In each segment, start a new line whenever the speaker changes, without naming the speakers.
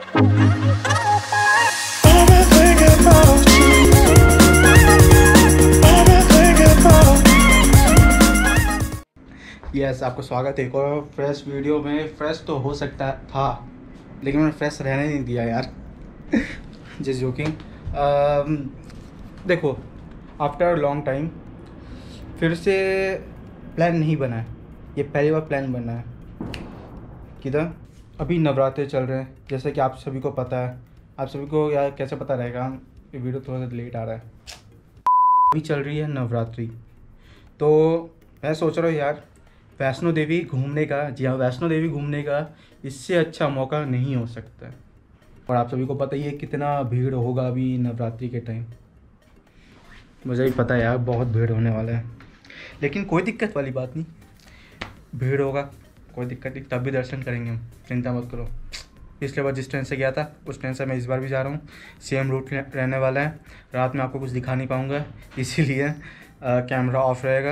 Yes, आपको स्वागत है एक और फ्रेश वीडियो में। फ्रेश तो हो सकता था लेकिन मैंने फ्रेश रहने नहीं दिया यार। Just joking. देखो, आफ्टर लॉन्ग टाइम फिर से प्लान नहीं बना है, ये पहली बार प्लान बना है। किधर? अभी नवरात्रे चल रहे हैं, जैसे कि आप सभी को पता है। आप सभी को यार कैसे पता रहेगा, ये वीडियो थोड़ा सा लेट आ रहा है। अभी चल रही है नवरात्रि, तो मैं सोच रहा हूँ यार वैष्णो देवी घूमने का। जी हाँ, वैष्णो देवी घूमने का इससे अच्छा मौका नहीं हो सकता। और आप सभी को पता ही है कितना भीड़ होगा अभी नवरात्रि के टाइम। मुझे भी पता है यार बहुत भीड़ होने वाला है, लेकिन कोई दिक्कत वाली बात नहीं। भीड़ होगा कोई दिक्कत नहीं, तब भी दर्शन करेंगे हम, चिंता मत करो। पिछले बार जिस ट्रेन से गया था उस ट्रेन से मैं इस बार भी जा रहा हूँ। सेम रूट रहने वाला है। रात में आपको कुछ दिखा नहीं पाऊँगा, इसीलिए कैमरा ऑफ रहेगा।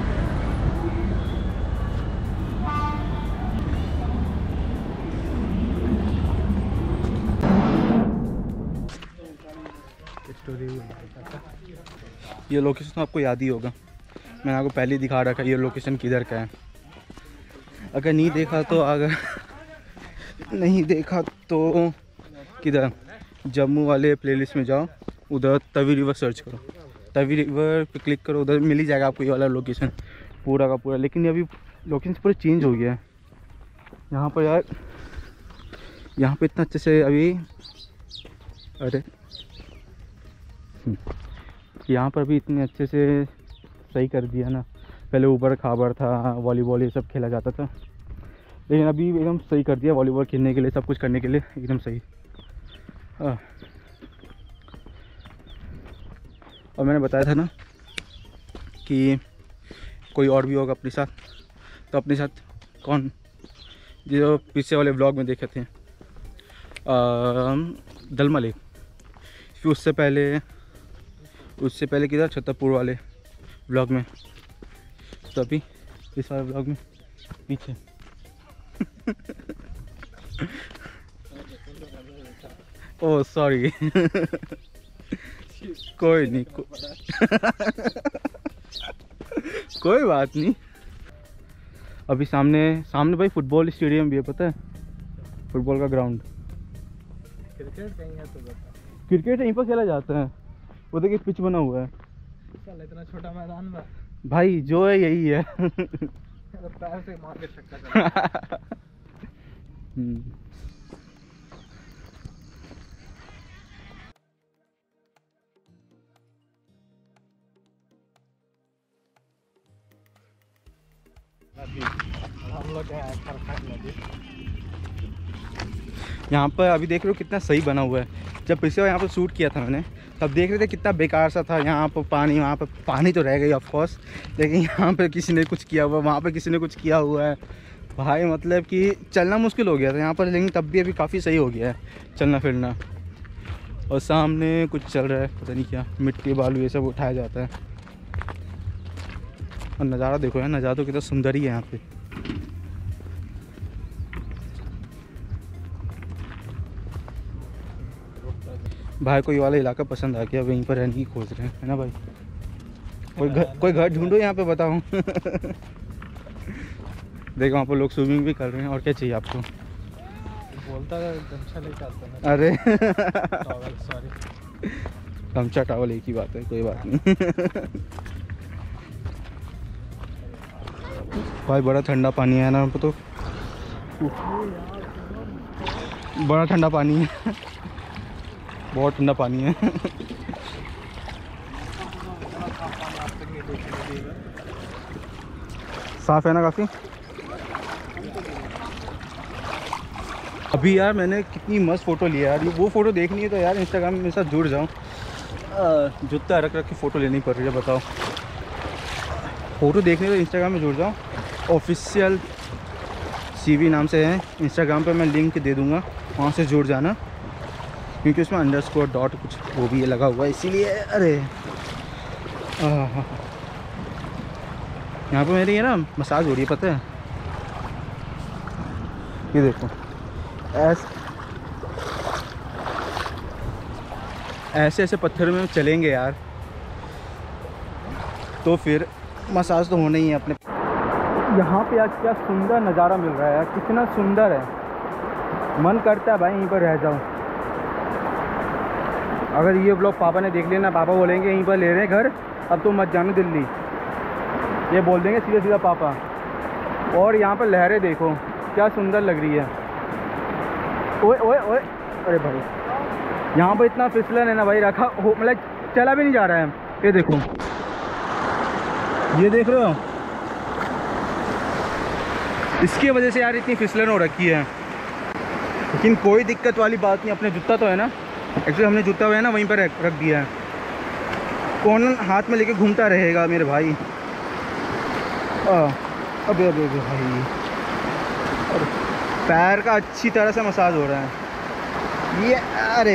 ये लोकेशन तो आपको याद ही होगा, मैंने आपको पहले ही दिखा रखा है ये लोकेशन किधर का है। अगर नहीं देखा तो नहीं देखा तो किधर, जम्मू वाले प्लेलिस्ट में जाओ, उधर तवी रिवर सर्च करो, तवी रिवर पे क्लिक करो, उधर मिल ही जाएगा आपको ये वाला लोकेशन पूरा का पूरा। लेकिन अभी लोकेशन पूरा चेंज हो गया है यहाँ पर यार। यहाँ पे इतना अच्छे से अभी, अरे यहाँ पर भी इतने अच्छे से सही कर दिया ना। पहले ऊबड़ खाबड़ था, वॉलीबॉल ये सब खेला जाता था, लेकिन अभी एकदम सही कर दिया। वॉलीबॉल खेलने के लिए, सब कुछ करने के लिए एकदम सही। और मैंने बताया था ना कि कोई और भी होगा अपने साथ, तो अपने साथ कौन, जो पीछे वाले ब्लॉग में देखे थे दलमा लेक, फिर उससे पहले किधर, छतरपुर वाले ब्लॉग में, तो अभी इस वाले ब्लॉग में पीछे। Oh sorry. कोई नहीं कोई बात नहीं। अभी सामने भाई फुटबॉल स्टेडियम भी है, पता है, फुटबॉल का ग्राउंड।
क्रिकेट कहीं है तो बता।
क्रिकेट यहीं पर खेला जाता है, वो देखिए पिच बना हुआ है।
इतना छोटा मैदान में
भाई जो है यही है।
पैर से मार के छक्का चला। हम लोग
यहाँ पर अभी देख रहे हो कितना सही बना हुआ है। जब पिछले बार यहाँ पर शूट किया था मैंने, तब देख रहे थे कितना बेकार सा था। यहाँ पर पानी, वहाँ पर पानी तो रह गई ऑफ कोर्स, लेकिन यहाँ पे किसी ने कुछ किया हुआ, वहाँ पे किसी ने कुछ किया हुआ है भाई। मतलब कि चलना मुश्किल हो गया था यहाँ पर, लेकिन तब भी अभी काफ़ी सही हो गया है चलना फिरना। और सामने कुछ चल रहा है, पता नहीं क्या, मिट्टी बालू ये सब उठाया जाता है। और नज़ारा देखो यार, नज़ारा तो कितना सुंदर ही है यहाँ पे। भाई कोई वाला इलाका पसंद आ गया, वहीं पर रहने की खोज रहे हैं, है ना भाई। कोई घर ढूंढो यहाँ पे, बताओ। देखो वहाँ पर लोग स्विमिंग भी कर रहे हैं, और क्या चाहिए आपको।
बोलता है गमछा लेके आता है।
अरे
टॉवल, सॉरी,
गमछा टॉवल एक ही बात है, कोई बात नहीं। भाई बड़ा ठंडा पानी है ना यहाँ पे, तो बड़ा ठंडा पानी है। बहुत ठंडा पानी है। साफ है ना काफ़ी। अभी यार मैंने कितनी मस्त फ़ोटो लिया यार, वो फ़ोटो देखनी है तो यार इंस्टाग्राम में मेरे साथ जुड़ जाओ। जूता रख के फ़ोटो लेनी पड़ रही है, बताओ। फ़ोटो देखने तो इंस्टाग्राम में जुड़ जाओ, ऑफिशियल CV नाम से है इंस्टाग्राम पे, मैं लिंक दे दूँगा, वहाँ से जुड़ जाना, क्योंकि उसमें अंडरस्कोर डॉट कुछ वो भी लगा हुआ है, इसीलिए। अरे यहाँ पे मेरी है ना मसाज हो रही है, पता है। ये देखो ऐसे ऐसे पत्थर में चलेंगे यार तो फिर मसाज तो होना ही है अपने। यहाँ पे आज क्या सुंदर नज़ारा मिल रहा है यार, कितना सुंदर है, मन करता है भाई यहीं पर रह जाऊँ। अगर ये ब्लॉग पापा ने देख लिया ना, पापा बोलेंगे यहीं पर ले रहे हैं घर, अब तो मत जाना दिल्ली, ये बोल देंगे सीधा सीधा पापा। और यहाँ पर लहरें देखो क्या सुंदर लग रही है। ओए ओए ओए, अरे भाई यहाँ पर इतना फिसलन है ना भाई, रखा हो मतलब चला भी नहीं जा रहा है। ये देखो, ये देख रहे हो, इसकी वजह से यार इतनी फिसलन हो रखी है। लेकिन कोई दिक्कत वाली बात नहीं, अपने जूता तो है ना, एक्चुअली हमने जूता हुआ है ना वहीं पर रख दिया है, कौन हाथ में लेके घूमता रहेगा मेरे भाई। अबे अबे अबे भाई, और पैर का अच्छी तरह से मसाज हो रहा है ये। अरे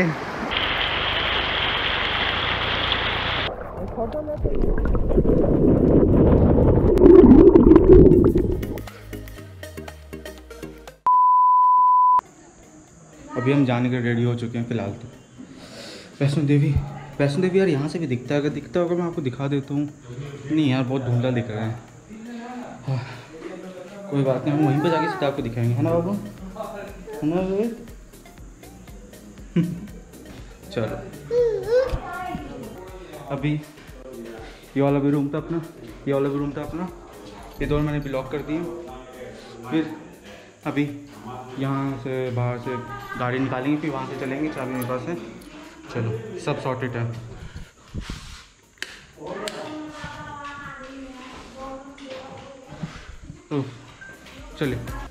अभी हम जाने के रेडी हो चुके हैं फिलहाल तो। वैष्णो देवी यार यहाँ से भी दिखता है, अगर दिखता होगा मैं आपको दिखा देता हूँ। नहीं यार बहुत धुंधला दिख रहा है। हाँ, कोई बात नहीं, हम वहीं पर जाके सीधा आपको दिखाएंगे, है ना बाबू, है ना रोहित? चलो अभी ये वाला भी रूम था अपना, ये वाला भी रूम था अपना, ये दोनों मैंने ब्लॉक कर दिए। फिर अभी यहाँ से बाहर से गाड़ी निकालेंगे, फिर वहाँ से चलेंगे, चाबी मेरे पास है। चलो सब सॉर्टेड है। तो चलिए।